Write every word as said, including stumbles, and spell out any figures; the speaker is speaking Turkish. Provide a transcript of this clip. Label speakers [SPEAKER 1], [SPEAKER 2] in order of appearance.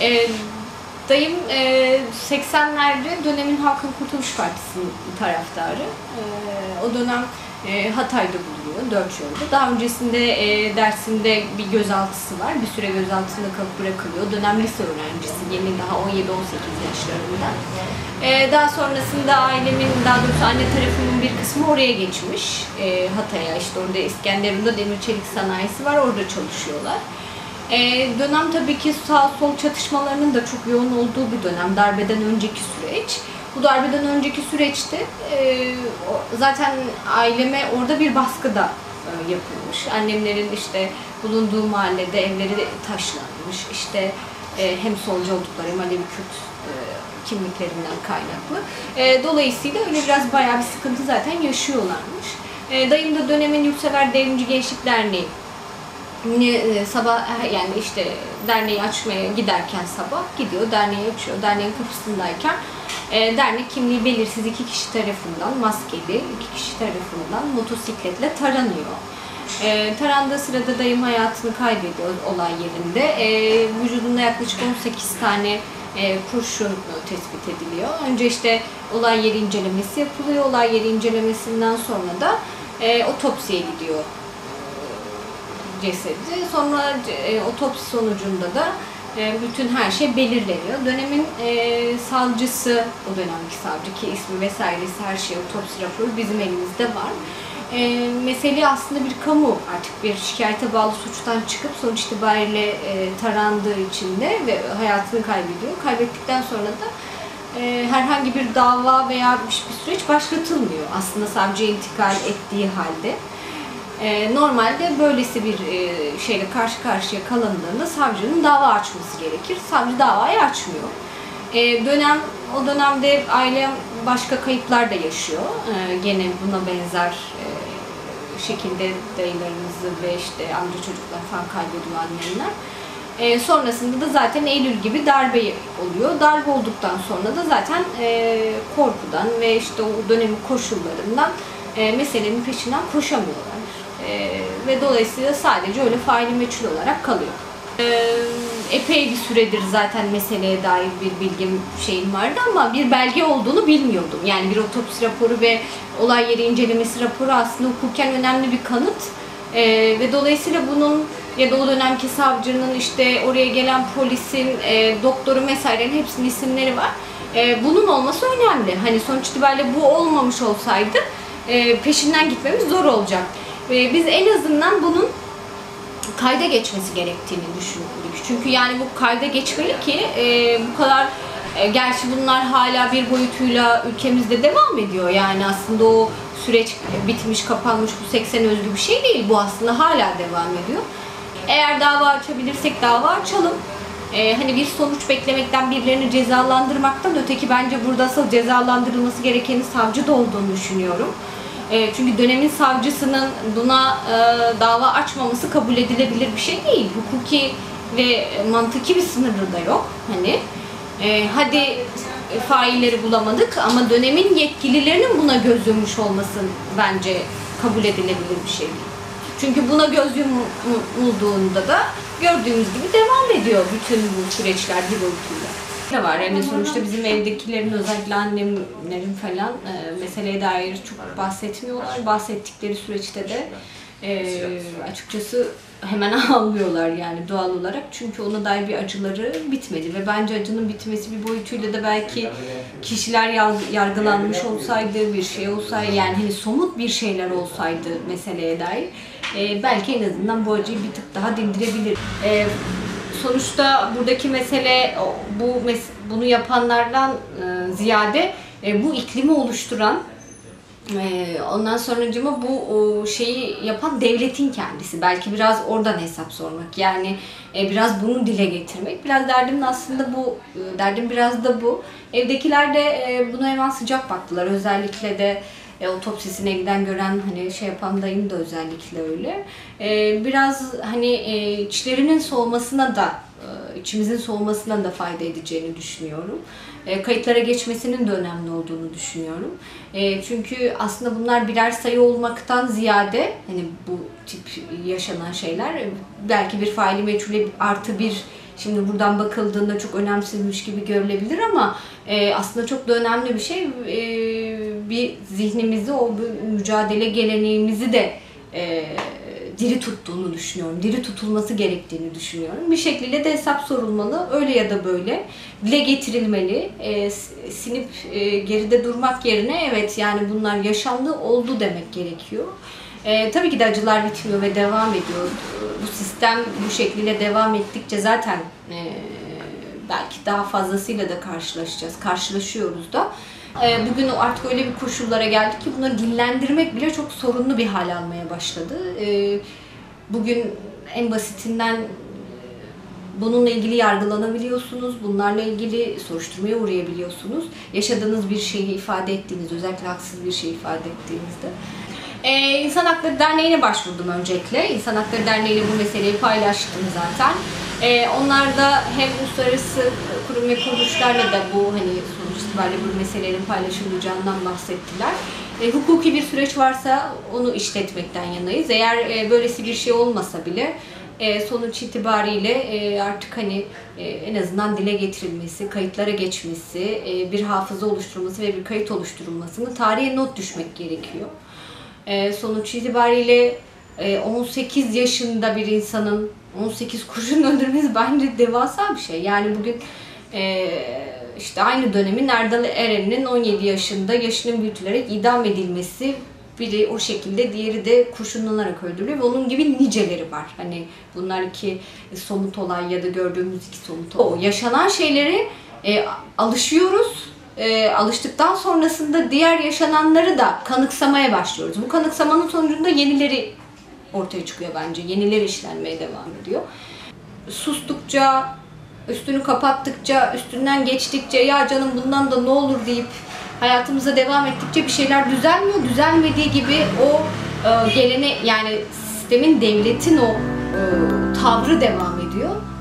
[SPEAKER 1] E, dayım e, seksenlerde dönemin Halkın Kurtuluş Partisi'nin taraftarı. E, o dönem e, Hatay'da bulunuyor, dört yolda. Daha öncesinde e, Dersim'de bir gözaltısı var. Bir süre gözaltında kalıp bırakılıyor. O dönem lise öğrencisi, yeni daha on yedi on sekiz yaşlarında. E, daha sonrasında ailemin, daha doğrusu anne tarafının bir kısmı oraya geçmiş. E, Hatay'a, işte orada İskenderun'da demir çelik sanayisi var, orada çalışıyorlar. Ee, dönem tabii ki sağ sol çatışmalarının da çok yoğun olduğu bir dönem, darbeden önceki süreç. Bu darbeden önceki süreçte e, zaten aileme orada bir baskı da e, yapılmış. Annemlerin işte bulunduğu mahallede evleri taşlanmış. İşte e, hem solcu oldukları hem Alevi Kürt e, kimliklerinden kaynaklı. E, dolayısıyla öyle biraz bayağı bir sıkıntı zaten yaşıyorlarmış. E, dayım da dönemin Yurtsever Devrimci Gençlik Derneği sabah, yani işte derneği açmaya giderken sabah gidiyor, derneği açıyor. Derneğin kapısındayken e, dernek kimliği belirsiz iki kişi tarafından, maskeli iki kişi tarafından motosikletle taranıyor. E, tarandığı sırada dayım hayatını kaybediyor olay yerinde. E, vücudunda yaklaşık on sekiz tane e, kurşun tespit ediliyor. Önce işte olay yeri incelemesi yapılıyor. Olay yeri incelemesinden sonra da e, otopsiye gidiyor cesedi. Sonra e, otopsi sonucunda da e, bütün her şey belirleniyor. Dönemin e, savcısı, o dönemki savcı ki ismi vesairesi her şey, otopsi raporu bizim elimizde var. E, mesele aslında bir kamu, artık bir şikayete bağlı suçtan çıkıp sonuç itibariyle e, tarandığı için de ve hayatını kaybediyor. Kaybettikten sonra da e, herhangi bir dava veya bir süreç başlatılmıyor aslında savcıya intikal ettiği halde. Normalde böylesi bir şeyle karşı karşıya kalındığında savcının dava açması gerekir. Savcı davayı açmıyor. Dönem, o dönemde ailem başka kayıplar da yaşıyor. Gene buna benzer şekilde dayılarımızı ve işte amca çocuklar falan kaybediyor annemler. E, sonrasında da zaten Eylül gibi darbe oluyor. Darbe olduktan sonra da zaten e, korkudan ve işte o dönemin koşullarından e, meselenin peşinden koşamıyorlar. Ee, ve dolayısıyla sadece öyle faili meçhul olarak kalıyor. Ee, epey bir süredir zaten meseleye dair bir bilgim şeyim vardı ama bir belge olduğunu bilmiyordum. Yani bir otopsi raporu ve olay yeri incelemesi raporu aslında hukuken önemli bir kanıt. Ee, ve dolayısıyla bunun ya da o dönemki savcının, işte oraya gelen polisin, e, doktorun vesairenin hepsinin isimleri var. E, bunun olması önemli. Hani sonuç itibariyle bu olmamış olsaydı e, peşinden gitmemiz zor olacak. Biz en azından bunun kayda geçmesi gerektiğini düşündük. Çünkü yani bu kayda geçmeli ki e, bu kadar, e, gerçi bunlar hala bir boyutuyla ülkemizde devam ediyor. Yani aslında o süreç bitmiş, kapanmış, bu seksen özgü bir şey değil. Bu aslında hala devam ediyor. Eğer dava açabilirsek dava açalım. Ee, hani bir sonuç beklemekten, birilerini cezalandırmaktan öteki, bence burada asıl cezalandırılması gerekenin savcı da olduğunu düşünüyorum. Çünkü dönemin savcısının buna e, dava açmaması kabul edilebilir bir şey değil. Hukuki ve mantıki bir sınırı da yok. Hani e, hadi failleri bulamadık ama dönemin yetkililerinin buna göz yummuş olması bence kabul edilebilir bir şey değil. Çünkü buna göz yumulduğunda da gördüğümüz gibi devam ediyor bütün bu süreçler bir boyutuyla. Ne var yani sonuçta bizim evdekilerin, özellikle annemlerin falan e, meseleye dair çok bahsetmiyorlar. Bahsettikleri süreçte de e, açıkçası hemen ağlıyorlar yani doğal olarak. Çünkü ona dair bir acıları bitmedi ve bence acının bitmesi bir boyutuyla da belki kişiler yargılanmış olsaydı, bir şey olsaydı, yani hani somut bir şeyler olsaydı meseleye dair e, belki en azından bu acıyı bir tık daha dindirebilir. E, Sonuçta buradaki mesele bu bunu yapanlardan e, ziyade e, bu iklimi oluşturan, e, ondan sonracığıma bu o, şeyi yapan devletin kendisi. Belki biraz oradan hesap sormak. Yani e, biraz bunu dile getirmek. Biraz derdim aslında bu. E, derdim biraz da bu. Evdekiler de e, buna hemen sıcak baktılar. Özellikle de E, otopsisine giden, gören, hani şey yapan dayım da özellikle öyle. E, biraz hani e, içlerinin soğumasına da, e, içimizin soğumasına da fayda edeceğini düşünüyorum. E, kayıtlara geçmesinin de önemli olduğunu düşünüyorum. E, çünkü aslında bunlar birer sayı olmaktan ziyade, hani bu tip yaşanan şeyler belki bir faili meçhule artı bir Şimdi buradan bakıldığında çok önemsizmiş gibi görülebilir ama e, aslında çok da önemli bir şey. E, bir zihnimizi, o bir mücadele geleneğimizi de e, diri tuttuğunu düşünüyorum. Diri tutulması gerektiğini düşünüyorum. Bir şekilde de hesap sorulmalı. Öyle ya da böyle. Dile getirilmeli. E, sinip e, geride durmak yerine evet yani bunlar yaşandı, oldu demek gerekiyor. E, tabii ki de acılar bitmiyor ve devam ediyor. Bu sistem bu şekilde devam ettikçe zaten e, belki daha fazlasıyla da karşılaşacağız. Karşılaşıyoruz da. E, bugün artık öyle bir koşullara geldik ki bunları dillendirmek bile çok sorunlu bir hal almaya başladı. E, bugün en basitinden bununla ilgili yargılanabiliyorsunuz, bunlarla ilgili soruşturmaya uğrayabiliyorsunuz. Yaşadığınız bir şeyi ifade ettiğinizde, özellikle haksız bir şey ifade ettiğinizde. Ee, İnsan Hakları Derneği'ne başvurdum öncelikle. İnsan Hakları Derneği'yle bu meseleyi paylaştım zaten. Ee, onlar da hem uluslararası kurum ve kuruluşlarla da bu hani sonuç itibariyle bu meselelerin paylaşılacağından bahsettiler. E, hukuki bir süreç varsa onu işletmekten yanayız. Eğer e, böylesi bir şey olmasa bile e, sonuç itibariyle e, artık hani e, en azından dile getirilmesi, kayıtlara geçmesi, e, bir hafıza oluşturulması ve bir kayıt oluşturulmasını tarihe not düşmek gerekiyor. E, sonuç itibariyle e, on sekiz yaşında bir insanın on sekiz kurşun öldürmesi bence devasa bir şey. Yani bugün e, işte aynı dönemin Erdal Eren'in on yedi yaşında yaşının büyütülerek idam edilmesi, biri o şekilde, diğeri de kurşunlanarak öldürülüyor ve onun gibi niceleri var. Hani bunlar iki somut olay ya da gördüğümüz iki somut olay. O yaşanan şeyleri e, alışıyoruz. E, alıştıktan sonrasında diğer yaşananları da kanıksamaya başlıyoruz. Bu kanıksamanın sonucunda yenileri ortaya çıkıyor bence. Yenileri işlenmeye devam ediyor. Sustukça, üstünü kapattıkça, üstünden geçtikçe ya canım bundan da ne olur deyip hayatımıza devam ettikçe bir şeyler düzelmiyor. Düzelmediği gibi o e, gelene yani sistemin, devletin o e, tavrı devam ediyor.